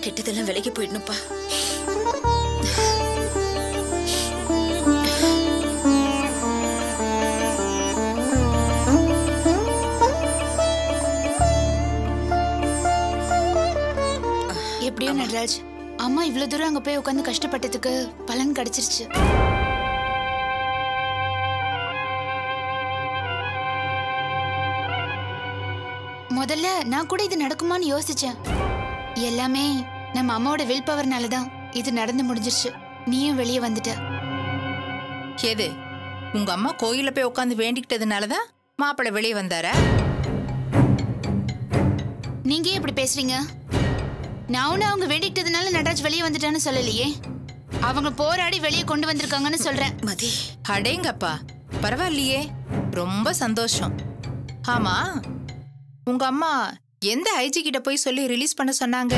கெட்டதெல்லாம் விலகி போயிடணும்ப்பா. எப்படியோ நடராஜ், அம்மா இவ்வளவு தூரம் அங்க போய் உட்காந்து கஷ்டப்பட்டதுக்கு பலன் கிடைச்சிருச்சு. முதல்ல நான் கூட இது நடக்குமான்னு யோசிச்சேன். எல்லாமே நம்ம அம்மாவோட வில் பவர்னாலதான் இது நடந்து முடிஞ்சிருச்சு. நீயும் வெளியே வந்துட்ட. எது உங்க அம்மா கோயில போய் உட்காந்து வேண்டிக்கிட்டதுனாலதான் மாப்பிள்ளை வெளியே வந்தாரா? நீங்க ஏன் இப்படி பேசுறீங்க? நான் ஒண்ணு அவங்க வேண்டிக்கிட்டதுனால நடராஜ் வெளியே வந்துட்டான்னு சொல்லலையே. அவங்க போராடி வெளியே கொண்டு வந்திருக்காங்கன்னு சொல்றேன். மதி, அடேங்கப்பா, பரவாயில்லையே, ரொம்ப சந்தோஷம். ஆமா, உங்க அம்மா எந்த ஐஜி கிட்ட போய் சொல்லி ரிலீஸ் பண்ண சொன்னாங்க?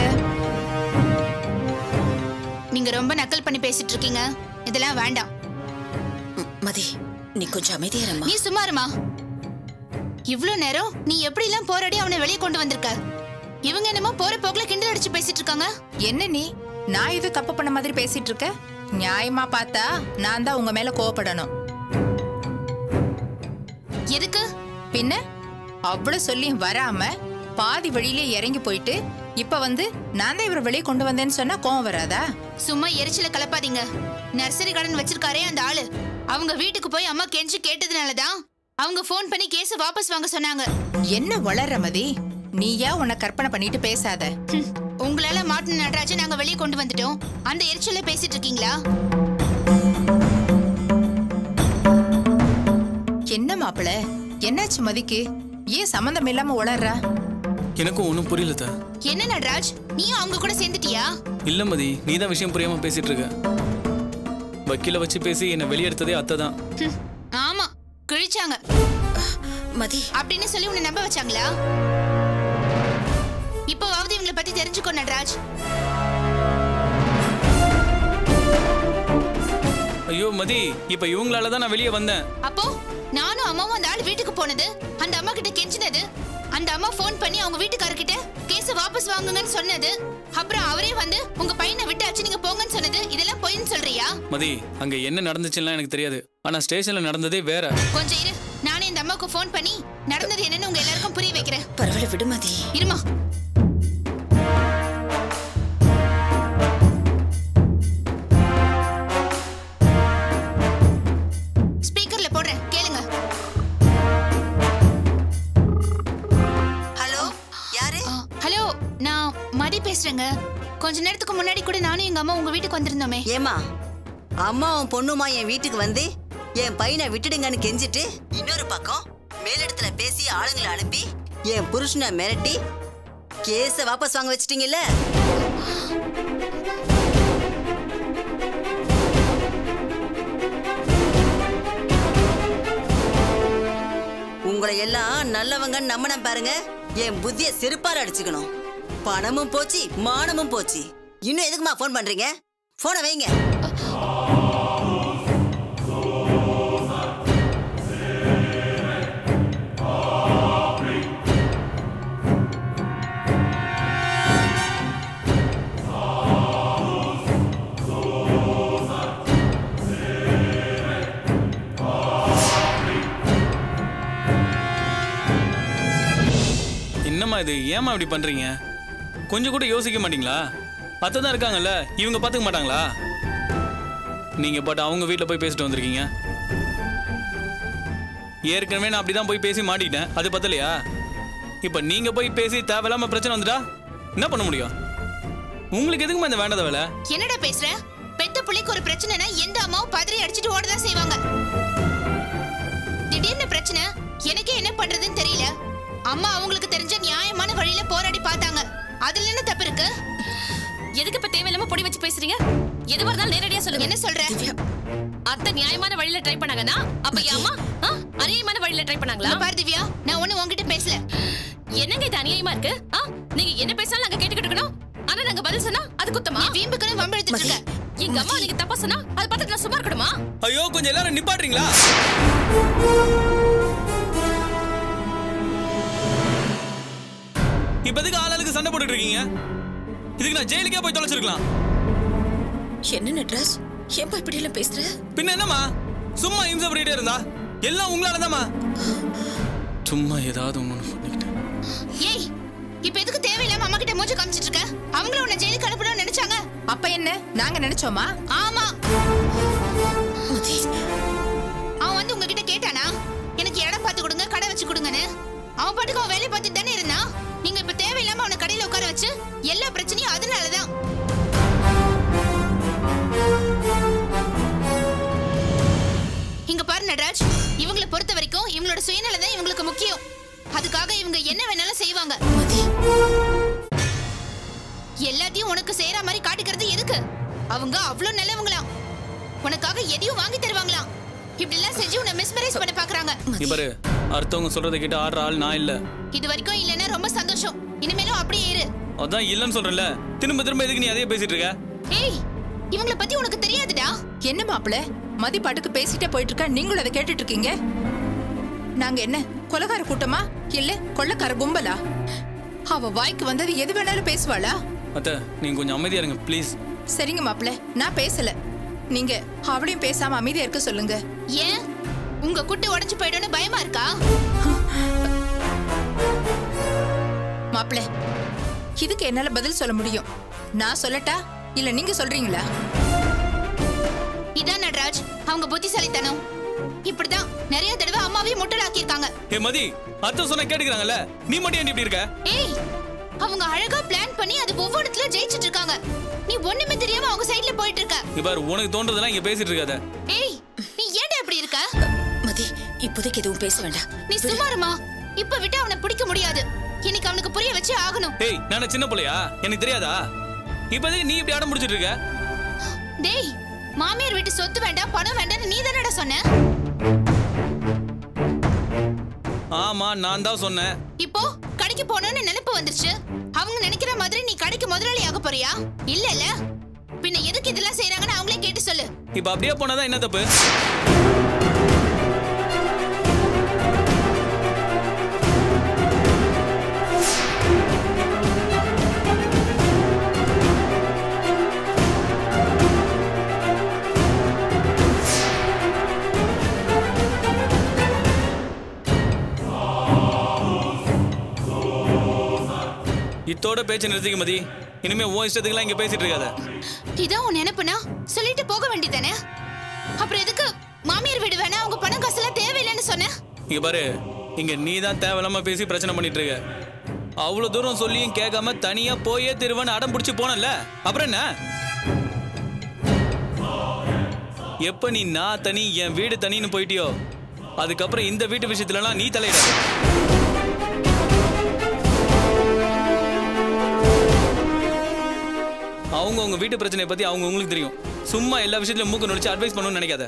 நீங்க ரொம்ப நக்கல் பண்ணி பேசிட்டு இருக்கீங்க. இதெல்லாம் வேண்டாம். மதி, நீ கொஞ்சம் அமைதியாரம்மா. நீ சும்மா இருமா. இவ்ளோ நேரம் நீ எப்படி எல்லாம் போராடி அவனை வெளியே கொண்டு வந்திருக்க. இவங்க என்னமோ போற போக்குல கிண்டல் அடிச்சு பேசிட்டு இருக்காங்க. என்ன நீ, நான் இது தப்பு பண்ண மாதிரி பேசிட்டு இருக்க? நியாயமா பார்த்தா நான் தான் உங்க மேல கோவப்படணும். எதுக்கு? பின்ன அவ்வளவு சொல்லி வராம பாதி வழியிலே இறங்கி போயிட்டு இப்ப வந்து நான் தான் இவரை வெளியே கொண்டு வந்தேன்னு சொன்னா கோவம் வராதா? சும்மா எரிச்சல கலப்பாதீங்க. நர்சரி கார்டன் வச்சிருக்காரே அந்த ஆளு, அவங்க வீட்டுக்கு போய் அம்மா கெஞ்சி கேட்டதுனாலதான் அவங்க போன் பண்ணி கேஸ வாபஸ் வாங்க சொன்னாங்க. என்ன வளர்ற மதி, நீயா உன்னை கற்பனை பண்ணிட்டு பேசாத. உங்களால மாட்டின நடராஜை நாங்க வெளியே கொண்டு வந்துட்டோம். அந்த எரிச்சல பேசிட்டு இருக்கீங்களா? என்ன மாப்பிள, என்னாச்சு மதிக்கு? ஏன் சம்பந்தம் இல்லாம உளறா? எனக்கும் ஒன்னும் புரியல. என்ன நடராஜ், நீயும் அவங்க கூட சேர்ந்துட்டியா? இல்ல மதி, நீதான் விஷயம் புரியாம பேசிட்டு இருக்க. வக்கீல வச்சு பேசி என்ன வெளியெடுத்ததே அத்தை தான். ஆமா, கிழிச்சாங்க மதி அப்படின்னு சொல்லி உன்னை நம்ப வச்சாங்களா? இப்போவாவது இவங்களை பத்தி தெரிஞ்சுக்கோ நடராஜ். ஐயோ மதி, இப்ப இவங்களாலதான் நான் வெளியே வந்தேன். அப்போ நானும் அம்மாவும் அந்த ஆள் வீட்டுக்கு போனது, அந்த அம்மா கிட்ட கெஞ்சினது, அந்த அம்மா போன் பண்ணி அவங்க வீட்டுக்காரர்கிட்ட கேஸ வாபஸ் வாங்குங்கன்னு சொன்னது, அப்புறம் அவரே வந்து உங்க பையனை விட்டாச்சு நீங்க போங்கன்னு சொன்னது, இதெல்லாம் பொய்ன்னு சொல்றியா? மதி, அங்க என்ன நடந்துச்சுன்னா எனக்கு தெரியாது. ஆனா ஸ்டேஷன்ல நடந்ததே வேற. கொஞ்சம் இரு, நானே இந்த அம்மாவுக்கு போன் பண்ணி நடந்தது என்னன்னு உங்க எல்லாருக்கும் புரிய வைக்கிறேன். பரவாயில்ல விடு மதி. இருமா. ஸ்பீக்கர்ல போடுறேன், கேளுங்க. ஹலோ, யாரு? ஹலோ, நான் மதி பேசுறேங்க. கொஞ்ச நேரத்துக்கு முன்னாடி கூட நானும் எங்க அம்மா உங்க வீட்டுக்கு வந்திருந்தோமே. ஏமா, அம்மாவும் பொண்ணுமா என் வீட்டுக்கு வந்து என் பையனை விட்டுடுங்கன்னு கெஞ்சிட்டு, இன்னொரு பக்கம் மேலிடத்துல பேசி ஆளுங்களை அனுப்பி என் புருஷனை மிரட்டி கேஸ வாபஸ் வாங்க வச்சிட்டீங்கல்ல? உங்களை எல்லாம் நல்லவங்கன்னு நம்பின பாருங்க, என் புத்திய செருப்பால அடிச்சுக்கணும். பணமும் போச்சு, மானமும் போச்சு. இன்னும் எதுக்குமா போன் பண்றீங்க? போனை வைங்க. என்னம்மா இது, ஏமா இப்படி பண்றீங்க? கொஞ்சம் கூட யோசிக்க மாட்டீங்களா? அத்தை தான் இருக்காங்கல்ல, இவங்க பாத்துக்க மாட்டாங்களா? நீங்க பாட்டு அவங்க வீட்டுல போய் பேசிட்டு வந்திருக்கீங்க. ஏற்கனவே நான் அப்படிதான் போய் பேசி மாட்டிக்கிட்டேன், அது பத்தலையா? இப்ப நீங்க போய் பேசி தேவையில்லாம பிரச்சனை வந்துட்டா என்ன பண்ண முடியும்? உங்களுக்கு எதுக்குமா இந்த வேண்டாத வேலை? என்னடா பேசுற? பெத்த பிள்ளைக்கு ஒரு பிரச்சனைனா எந்த அம்மாவும் பதறி அடிச்சிட்டு ஓடதான் செய்வாங்க. திடீர்னு பிரச்சனை, எனக்கே என்ன பண்றதுன்னு தெரியல. அம்மா அவங்களுக்கு தெரிஞ்ச நியாயமான வழியில போராடி பார்த்தாங்க. அதுல என்ன தப்பு இருக்கு? எதுக்கு இப்ப தேவையில்லாம பொடி வச்சு பேசுறீங்க? எது வரதாலும் நேரடியா சொல்லுங்க. என்ன சொல்ற? அத்தை நியாயமான வழியில ட்ரை பண்ணாங்கன்னா அப்ப அம்மா அநியாயமான வழியில ட்ரை பண்ணாங்களா? பாரு திவ்யா, நான் ஒண்ணு உன்கிட்ட பேசல. என்னங்க இது அநியாயமா இருக்கு? நீங்க என்ன பேசினாலும் நாங்க கேட்டுக்கிட்டு இருக்கணும். ஆனா நாங்க பதில் சொன்னா அது குத்தமா? வீம்புக்குன்னு வம்பெடுத்துட்டு இருக்க. எங்க அம்மா நீங்க தப்பா சொன்னா அதை பார்த்துட்டு நான் சும்மா இருக்கணுமா? ஐயோ, கொஞ்சம் எல்லாரும் நிப்பாட்றீங்களா? இப்போதைக்கு ஆளுக்கு சண்டை போட்டுட்டு இருக்கீங்க. இதுக்கு நான் ஜெயிலுக்கே போய் தொலைச்சிருக்கலாம். என்ன நட்ராஜ், ஏன்பா இப்படி எல்லாம் பேசுற? பின்ன என்னம்மா, சும்மா இம்சை பண்ணிட்டே இருந்தா எல்லாம் உங்களாலதாம்மா. சும்மா ஏதாவது ஒண்ணு பண்ணிக்கிட்டு. ஏய், இப்ப எதுக்கு தேவையில்லாம அம்மா கிட்ட மூஞ்சி காமிச்சிட்டு இருக்க? அவங்களும் உன்னை ஜெயிலுக்கு அனுப்பணும்னு நினைச்சாங்க. அப்ப என்ன நாங்க நினைச்சோமா? ஆமா. மதி, அவன் வந்து உங்ககிட்ட கேட்டானா எனக்கு இடம் பார்த்து கொடுங்க, கடை வச்சு கொடுங்கன்னு? அவன் பாட்டுக்கு அவன் வேலையை பார்த்துட்டு தானே இருந்தான். நீங்க இப்ப தேவையில்லாம அவனை கடையில உட்கார வச்சு எல்லா பிரச்சனையும் அதனாலதான். இங்க பாரு நட்ராஜ், இவங்களை பொறுத்த வரைக்கும் இவங்களோட சுயநலம் தான் இவங்களுக்கு முக்கியம். அதுக்காக இவங்க என்ன வேணாலும் செய்வாங்க. எல்லாத்தையும் உனக்கு செய்யற மாதிரி காட்டிக்கிறது எதுக்கு? அவங்க அவ்வளவு நல்லவங்களாம். உனக்காக எதையும் வாங்கி தருவாங்களாம். இப்படி எல்லாம் செஞ்சு உன்னை மிஸ்மரைஸ் பண்ண பாக்குறாங்க. இவரு அடுத்தவங்க சொல்றதை கேட்டு ஆடுற ஆள் நான் இல்ல. இது வரைக்கும் இல்லன்னா ரொம்ப சந்தோஷம். இனிமேலும் அப்படியே இரு. அதான் இல்லன்னு சொல்றேன்ல, திரும்ப திரும்ப எதுக்கு நீ அதே பேசிட்டு இருக்க? ஏய், இவங்கள பத்தி உனக்கு தெரியாதுடா. என்ன மாப்பிள மதி பாட்டுக்கு பேசிட்டே போயிட்டு இருக்க, நீங்களும் அதை கேட்டுட்டு இருக்கீங்க? நாங்க என்ன கொலைகார கூட்டமா இல்ல கொள்ளக்கார கும்பலா? அவ வாய்க்கு வந்தது எது வேணாலும் பேசுவாளா? அத்தை, நீங்க கொஞ்சம் அமைதியா இருங்க ப்ளீஸ். சரிங்க மாப்பிள, நான் பேசல. நீங்க அவளையும் பேசாம அமைதியா இருக்க சொல்லுங்க. ஏன் உங்க குட்டு உடைஞ்சு போயிடும்னு பயமா இருக்கா? மாப்பிள, இதுக்கு என்னால பதில் சொல்ல முடியும். நான் சொல்லட்டா இல்ல நீங்க சொல்றீங்களா? இதான் நட்ராஜ் அவங்க புத்திசாலித்தனம். இப்படிதான் நிறைய தடவை அம்மாவையும் முட்டலாக்கி இருக்காங்க. ஏ மதி, அத்தை சொன்னா கேட்டுக்கிறாங்கல்ல, நீ மட்டும் ஏன் இப்படி இருக்க? ஏய், அவங்க அழகா பிளான் பண்ணி அது ஒவ்வொருத்துல ஜெயிச்சிட்டு இருக்காங்க. நீ ஒண்ணுமே தெரியாம அவங்க சைடுல போயிட்டு இருக்க. இவர் உனக்கு தோன்றதெல்லாம் இங்க பேசிட்டு இருக்காத. ஏய், நீ ஏன்டா இப்படி இருக்க? மதி, இப்போதைக்கு எதுவும் பேச வேண்டாம். நீ சும்மாருமா. இப்ப விட்டு அவனை பிடிக்க முடியாது. இன்னைக்கு அவனுக்கு புரிய வச்சு ஆகணும். ஏய், நான் சின்ன பிள்ளையா? எனக்கு தெரியாதா? இப்போதைக்கு நீ இப்படி அடம் முடிச்சிட்டு இருக்க? டேய், மாமியார் வீட்டு சொத்து வேண்டாம், பணம் வேண்டாம்னு நீ தானடா சொன்ன. ஆமா, நான் தான் சொன்னேன். இப்போ கடைக்கு போகணும்னு நினைப்பு வந்துருச்சு. அவங்க நினைக்கிற மாதிரி நீ கடைக்கு முதலாளி ஆக போறியா? இல்ல பின்ன எதுக்கு இதெல்லாம் செய்யறாங்கன்னு அவங்களே கேட்டு சொல்லு. இப்ப அப்படியே போனதா என்ன தப்பு? இத்தோட பேச்சு நிறுத்திக்க மதி. இனிமே உன் இஷ்டத்துக்குலாம் இங்க பேசிட்டு இருக்காத. இதான் உன் நினைப்புனா சொல்லிட்டு போக வேண்டியதானே? அப்புறம் எதுக்கு மாமியார் வீடு வேணா, அவங்க பணம் காசெல்லாம் தேவையில்லைன்னு சொன்ன? இங்க பாரு, இங்க நீ தான் தேவையில்லாம பேசி பிரச்சனை பண்ணிட்டு இருக்க. அவ்வளவு தூரம் சொல்லியும் கேட்காம தனியா போயே திருவன்னு அடம் பிடிச்சு போனல, அப்புறம் என்ன? எப்ப நீ நான் தனி என் வீடு தனின்னு போயிட்டியோ, அதுக்கப்புறம் இந்த வீட்டு விஷயத்துலலாம் நீ தலையிட. அவங்க உங்க வீட்டு பிரச்சனையை பத்தி அவங்க உங்களுக்கு தெரியும். சும்மா எல்லா விஷயத்திலும் மூக்கு நுழைச்சு அட்வைஸ் பண்ணணும்னு நினைக்காத.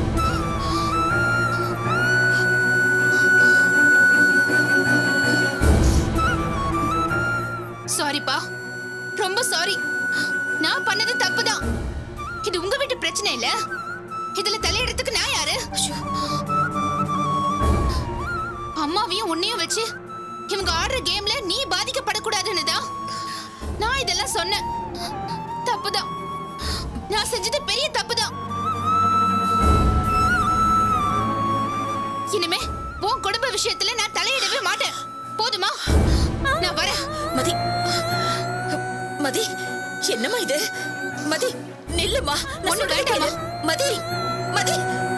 சாரிப்பா, ரொம்ப சாரி. நான் பண்ணது தப்புதான். இது உங்க வீட்டு பிரச்சனை இல்ல. இதுல தலையிடறதுக்கு நான் யாரு? அம்மாவையும் உன்னையும் வச்சு இவங்க ஆடுற கேம்ல நீ பாதிக்கப்படக்கூடாதுன்னு தான் நான் இதெல்லாம் சொன்னேன். தப்புதான். நான் செஞ்சது பெரிய தப்புதான். இனிமே உன் குடும்ப விஷயத்துல நான் தலையிடவே மாட்டேன். போதுமா? நான் வரேன். மதி, மதி, என்னம்மா இது? மதி, நில்லுமா. ஒண்ணு வேண்டாமா? மதி, மதி.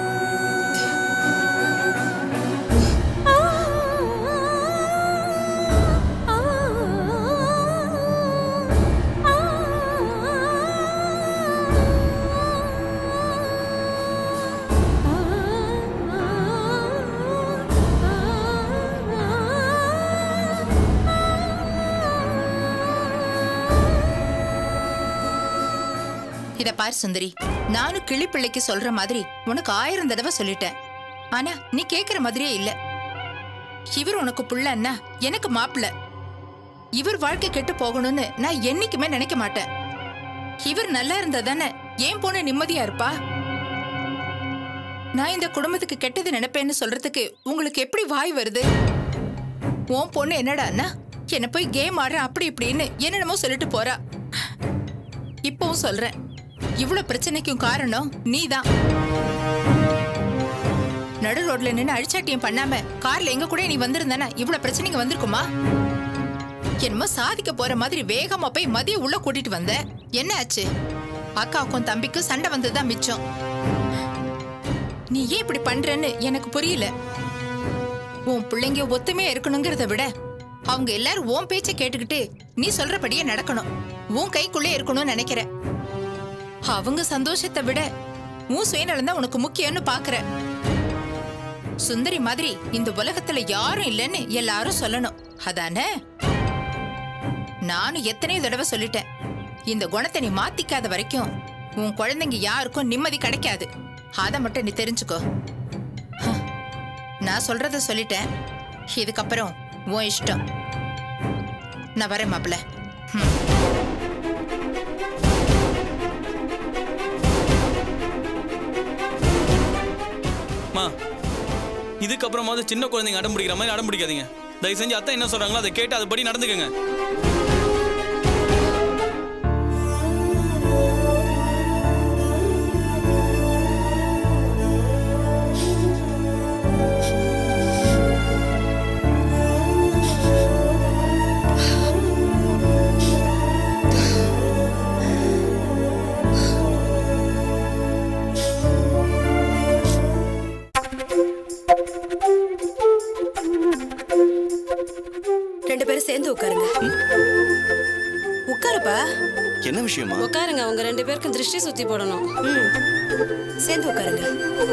இத பார் சுந்தரி, நானும் கிளிப்பிள்ளைக்கு சொல்ற மாதிரி உனக்கு 1000 தடவை சொல்லிட்டேன். ஆனா நீ கேக்குற மாதிரியே இல்ல. இவர் உனக்கு புள்ளன்னா எனக்கு மாப்பிள்ள. இவர் வாழ்க்கை கெட்டு போகணும்னு நான் என்னைக்குமே நினைக்க மாட்டேன். இவர் நல்லா இருந்தா தானே ஏன் பொண்ணு நிம்மதியா இருப்பா? நான் இந்த குடும்பத்துக்கு கெட்டது நினைப்பேன்னு சொல்றதுக்கு உங்களுக்கு எப்படி வாய் வருது? உன் பொண்ணு என்னடான்னா என்ன போய் கேம் ஆடுற அப்படி இப்படின்னு என்னென்னமோ சொல்லிட்டு போறா. இப்பவும் சொல்றேன், இவ்வளவு பிரச்சனைக்கும் காரணம் நீதான். நடு ரோட்ல நின்னு அழிச்சாட்டியம் பண்ணாம கார்ல எங்க கூட நீ வந்திருந்தானா இவ்வளவு பிரச்சனைங்க வந்திருக்குமா? என்னமோ சாதிக்க போற மாதிரி வேகமா போய் மதிய உள்ள கூட்டிட்டு வந்த. என்ன ஆச்சு? அக்காவுக்கும் தம்பிக்கும் சண்டை வந்ததுதான் மிச்சம். நீ ஏன் இப்படி பண்றன்னு எனக்கு புரியல. உன் பிள்ளைங்க ஒத்துமையா இருக்கணுங்கிறத விட அவங்க எல்லாரும் உன் பேச்ச கேட்டுக்கிட்டு நீ சொல்றபடியே நடக்கணும், உன் கைக்குள்ளே இருக்கணும்னு நினைக்கிற. அவங்க சந்தோஷத்தை விட உன் சுயநலம் தான் உனக்கு முக்கியம்னு பாக்குற. சுந்தரி மாதிரி இந்த உலகத்துல யாரும் இல்லைன்னு எல்லாரும் சொல்லணும், அதானே? நானும் எத்தனையோ தடவை சொல்லிட்டேன், இந்த குணத்தை நீ மாத்திக்காத வரைக்கும் உன் குழந்தைங்க யாருக்கும் நிம்மதி கிடைக்காது. அத மட்டும் நீ தெரிஞ்சுக்கோ. நான் சொல்றத சொல்லிட்டேன், இதுக்கப்புறம் உன் இஷ்டம். நான் வரேன் மாப்பிள்ள. இதுக்கப்புறமாவது சின்ன குழந்தைங்க அடம் பிடிக்கிற மாதிரி அடம் பிடிக்காதீங்க. தயவு செஞ்சு அத்தை என்ன சொல்றாங்களோ அதை கேட்டு அதுபடி நடந்துக்கங்க. ரெண்டு பேரும் சேர்ந்து உட்காருங்க. உட்காருப்பா. என்ன விஷயமா? உட்காருங்க, உங்க ரெண்டு பேருக்கும் திருஷ்டி சுத்தி போடணும். சேர்ந்து உட்காருங்க.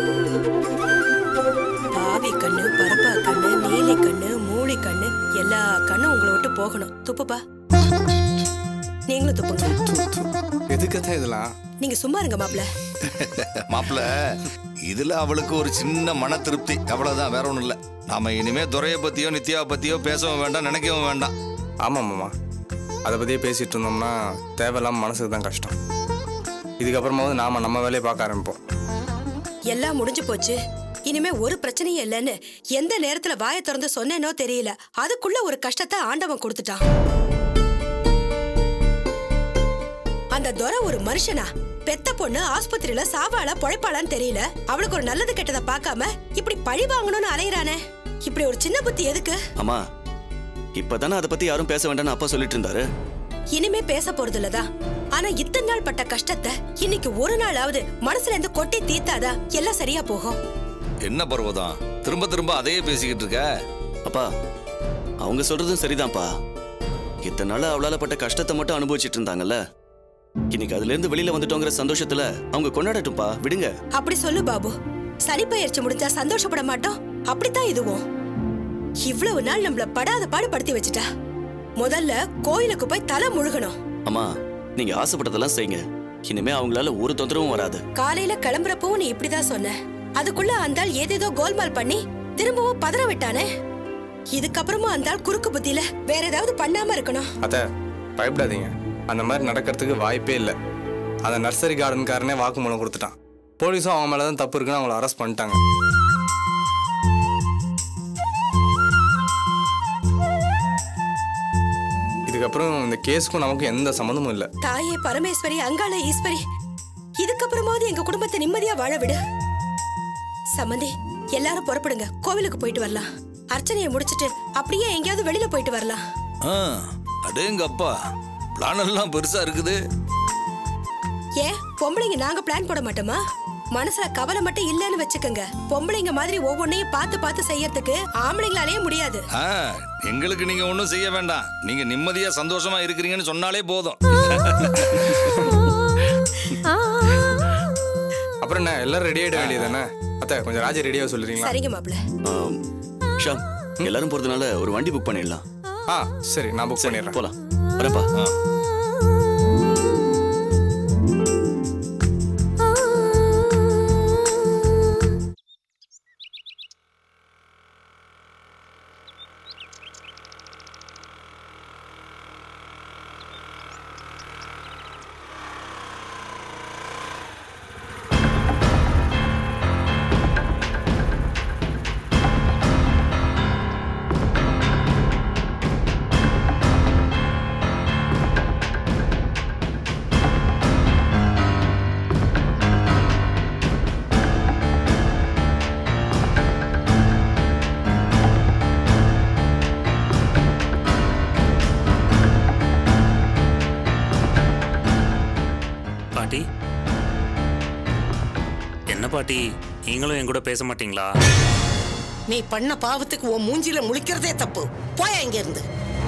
பாவி கண்ணு, பரப்பா கண்ணு, நீலி கண்ணு, மூளி கண்ணு, எல்லா கண்ணும் உங்களை விட்டு போகணும். துப்புப்பா. நீங்களும் துப்புங்க. எதுக்கத்தான் இதெல்லாம்? நீங்க சும்மா இருங்க மாப்ள. மாப்ள, இதுல அவளுக்கு ஒரு சின்ன மன திருப்தி, அவ்வளவுதான், வேற ஒண்ணும் இல்ல. நாம இனிமே துரைய பத்தியோ நித்யாவை பத்தியோ பேசவும் வேண்டாம், நினைக்கவும் வேண்டாம். ஆமா மாமா, அதை பத்தியே பேசிட்டு இருந்தோம்னா தேவையில்லாம மனசுக்கு தான் கஷ்டம். இதுக்கப்புறமாவது நாம நம்ம வேலையை பார்க்க ஆரம்பிப்போம். எல்லாம் முடிஞ்சு போச்சு, இனிமே ஒரு பிரச்சனையும் இல்லைன்னு எந்த நேரத்துல வாயை திறந்து சொன்னேனோ தெரியல, அதுக்குள்ள ஒரு கஷ்டத்தை ஆண்டவன் கொடுத்துட்டான். அந்த துரை ஒரு மனுஷனா? பெத்த பொண்ணு ஆஸ்பத்திரியில சாவாளா பொழைப்பாளான்னு தெரியல, அவளுக்கு ஒரு நல்லது கெட்டதை பார்க்காம இப்படி பழி வாங்கணும்னு அலையறானே. இப்படி ஒரு சின்ன புத்தி எதுக்கு? அம்மா, இப்பதானே அதை பத்தி யாரும் பேச வேண்டாம்னு அப்பா சொல்லிட்டு இருந்தாரு. இனிமே பேச போறது இல்லதான். ஆனா இத்தனை நாள் பட்ட கஷ்டத்தை இன்னைக்கு ஒரு நாளாவது மனசுல இருந்து கொட்டி தீத்தாதா எல்லாம் சரியா போகும். என்ன பர்வதம், திரும்ப திரும்ப அதையே பேசிக்கிட்டு இருக்க? அப்பா, அவங்க சொல்றதும் சரிதான்ப்பா. இத்தனை நாள் அவளால பட்ட கஷ்டத்தை மட்டும் அனுபவிச்சுட்டு இருந்தாங்கல்ல, இன்னைக்கு அதுல இருந்து வெளியில வந்துட்டோங்கிற சந்தோஷத்துல அவங்க கொண்டாடட்டும்பா, விடுங்க. அப்படி சொல்லு பாபு. சனி பயிற்சி முடிஞ்சா சந்தோஷப்பட மாட்டோம், அப்படித்தான் இதுவும். இவ்வளவு நாள் நம்மள படாத பாடு படுத்தி வச்சுட்டா, முதல்ல கோயிலுக்கு போய் தலை முழுகணும். அம்மா, நீங்க ஆசைப்பட்டதெல்லாம் செய்யுங்க, இனிமே அவங்களால ஒரு தொந்தரவும் வராது. காலையில கிளம்புறப்பவும் நீ இப்படிதான் சொன்ன, அதுக்குள்ள அந்தாள் ஏதேதோ கோல்மால் பண்ணி திரும்பவும் பதற விட்டானே. இதுக்கப்புறமா அந்தாள் குறுக்கு புத்தியில வேற ஏதாவது பண்ணாம இருக்கணும். அத்தை, பயப்படாதீங்க, அந்த மாதிரி நடக்கிறதுக்கு வாய்ப்பே இல்லை. அந்த நர்சரி கார்டன்காரனே வாக்குமூலம் கொடுத்துட்டான். போலீஸும் அவன் மேலதான் தப்பு இருக்குன்னு அவங்கள அரெஸ்ட் பண்ணிட்டாங்க. இதுக்கப்புறம் இந்த கேஸுக்கும் நமக்கு எந்த சம்மந்தமும் இல்லை. தாயே பரமேஸ்வரி, அங்காள ஈஸ்வரி, இதுக்கப்புறமாவது எங்க குடும்பத்தை நிம்மதியா வாழ விடு. சம்மந்தி, எல்லாரும் புறப்படுங்க, கோவிலுக்கு போயிட்டு வரலாம். அர்ச்சனையை முடிச்சிட்டு அப்படியே எங்கேயாவது வெளியில போயிட்டு வரலாம். அடேங்கப்பா, பிளான் எல்லாம் பெருசா இருக்குது. ஏன் பொம்பளைங்க நாங்க பிளான் போட மாட்டோமா? மனசுல கவலை மட்டும் இல்லன்னு வச்சுக்கோங்க. பொம்பளைங்க மாதிரி ஒவ்வொன்னையும் பார்த்து பார்த்து செய்யறதுக்கு ஆம்பளைங்களாலேயே முடியாது. எங்களுக்கு நீங்க ஒண்ணும் செய்ய வேண்டாம், நீங்க நிம்மதியா சந்தோஷமா இருக்கிறீங்கன்னு சொன்னாலே போதும். அப்புறம் என்ன, எல்லாரும் ரெடி ஆயிட வேண்டியதானே? அத்தை, கொஞ்சம் ராஜா ரெடியா சொல்றீங்களா? சரிங்க மாப்ள. ஷாம், எல்லாரும் போறதுனால ஒரு வண்டி புக் பண்ணிடலாம். சரி, நான் புக் பண்ணிடுறேன். போலாம். வரப்பா. பாட்டி நீங்களும் என் கூட பேச மாட்டீங்களா? நீ பண்ண பாவத்துக்கு உன் மூஞ்சில முழிக்கிறதே தப்பு. போயா இங்க இருந்து.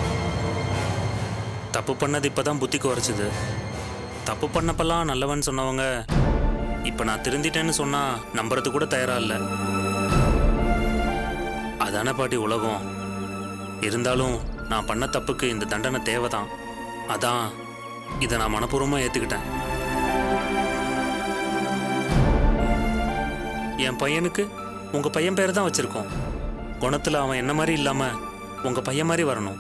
தப்பு பண்ணது இப்பதான் புத்தி குறைச்சுது. தப்பு பண்ணப்பெல்லாம் நல்லவன் சொன்னவங்க இப்ப நான் திருந்திட்டேன்னு சொன்னா நம்புறது கூட தயாரா இல்ல. அதான பாட்டி உலகம். இருந்தாலும் நான் பண்ண தப்புக்கு இந்த தண்டனை தேவைதான். அதான் இதை நான் மனப்பூர்வமா ஏத்துக்கிட்டேன். என் பையனுக்கு உங்க பையன் பேர் தான் வச்சிருக்கோம். குணத்துல அவன் என்ன மாதிரி இல்லாம உங்க பையன் மாதிரி வரணும்.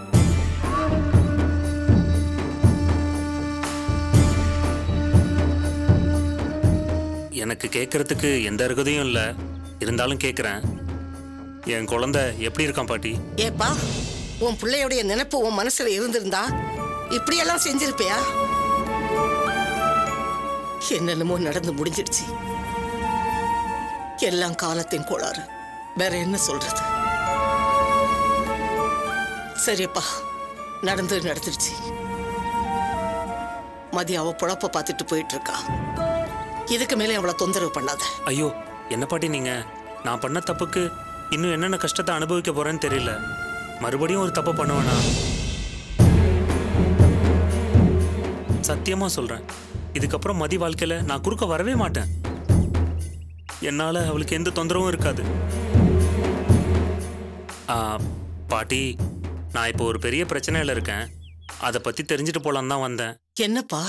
எனக்கு கேட்கறதுக்கு எந்த அருகதையும் இல்லை. இருந்தாலும் கேட்குறேன், என் குழந்தை எப்படி இருக்கான் பாட்டி? ஏப்பா, உன் பிள்ளையுடைய நினைப்பு உன் மனசுல இருந்திருந்தா இப்படியெல்லாம் செஞ்சிருப்பியா? என்னென்னமோ நடந்து முடிஞ்சிடுச்சு. எல்லாம் காலத்தின் கோளாறு. வேற என்ன சொல்றது? சரியப்பா, நடந்துருச்சு. மதியம் அவ பொழப்ப பார்த்துட்டு போயிட்டு இருக்கா. இதுக்கு மேலே அவளை தொந்தரவு பண்ணாத. ஐயோ, என்ன பாட்டி நீங்க? நான் பண்ண தப்புக்கு இன்னும் என்னென்ன கஷ்டத்தை அனுபவிக்க போறேன்னு தெரியல. மறுபடியும் ஒரு தப்பு பண்ணுவேனா? சத்தியமா சொல்றேன், இதுக்கப்புறம் மதி வாழ்க்கையில நான் குறுக்க வரவே மாட்டேன். என்னால அவளுக்கு எந்த தொந்தரவும் இருக்காது. பாட்டி, நான் இப்போ ஒரு பெரிய பிரச்சனையில இருக்கேன். அதை பத்தி தெரிஞ்சுட்டு போலான்னு தான் வந்தேன். என்னப்பா?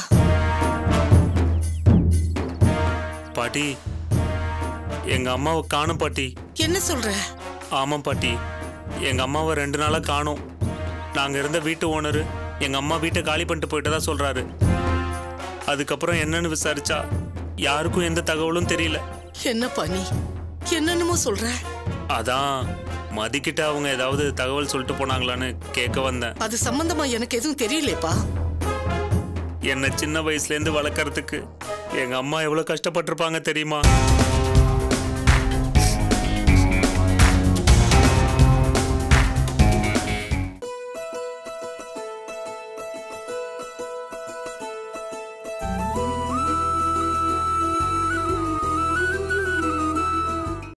பாட்டி, எங்க அம்மாவை காணும் பாட்டி. என்ன சொல்ற? ஆமாம் பாட்டி, எங்க அம்மாவை 2 நாளா காணும். நாங்க இருந்த வீட்டு ஓனரு எங்க அம்மா வீட்டை காலி பண்ணிட்டு போயிட்டதா சொல்றாரு. அதுக்கப்புறம் என்னன்னு விசாரிச்சா யாருக்கும் எந்த தகவலும் தெரியல. என்னப்பா நீ என்னென்னமோ சொல்ற? அதான் மதிக்கிட்ட அவங்க ஏதாவது தகவல் சொல்லிட்டு போனாங்களான்னு கேட்க வந்தேன். அது சம்பந்தமா எனக்கு எதுவும் தெரியலப்பா. என்ன சின்ன வயசுல இருந்து வளர்க்கறதுக்கு எங்க அம்மா எவ்வளவு கஷ்டப்பட்டிருப்பாங்க தெரியுமா?